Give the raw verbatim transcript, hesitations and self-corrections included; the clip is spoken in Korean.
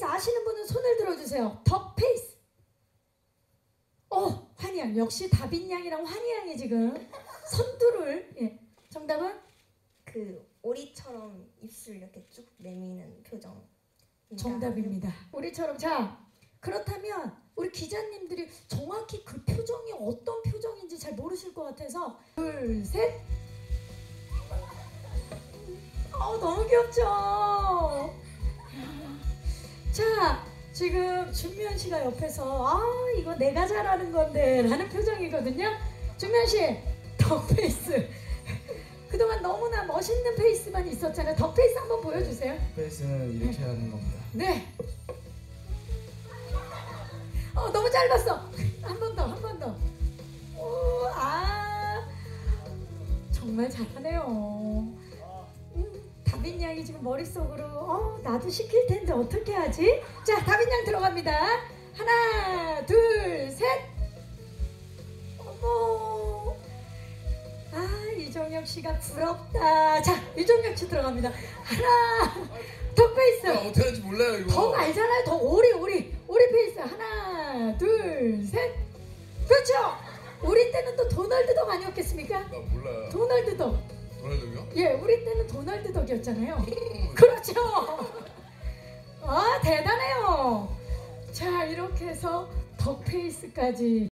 아시는 분은 손을 들어주세요. 덕페이스. 어, 환희양. 역시 다빈양이랑 환희양이 지금 선두를. 예. 정답은? 그 오리처럼 입술 이렇게 쭉 내미는 표정. 정답입니다. 우리처럼. 자, 그렇다면 우리 기자님들이 정확히 그 표정이 어떤 표정인지 잘 모르실 것 같아서 둘, 셋. 어, 너무 귀엽죠? 자, 지금 준면 씨가 옆에서 아, 이거 내가 잘하는 건데 라는 표정이거든요. 준면 씨, 덕페이스. 그동안 너무나 멋있는 페이스만 있었잖아요. 덕페이스 한번 보여주세요. 페이스는 이렇게 하는 겁니다. 네. 어, 너무 짧았어. 한 번 더, 한 번 더. 오, 아, 정말 잘하네요. 음, 다빈 양이 지금 머릿속으로 어, 나도 시킬 텐데 어떻게 하지? 자, 다빈 양 들어갑니다. 하나, 둘, 셋. 어머. 아, 이종혁 씨가 부럽다. 자, 이종혁 씨 들어갑니다. 하나, 덕페이스. 아, 어떻게 하는지 몰라요 이거. 더 알잖아요. 더 오리 오리 오리 페이스. 하나 둘 셋. 그렇죠. 우리 때는 또 도널드 덕 아니었겠습니까? 나 몰라요. 도널드 덕. 도널드요? 예, 우리 때는 도널드 덕이었잖아요. 그렇죠. 아, 대단해요. 자, 이렇게 해서 덕 페이스까지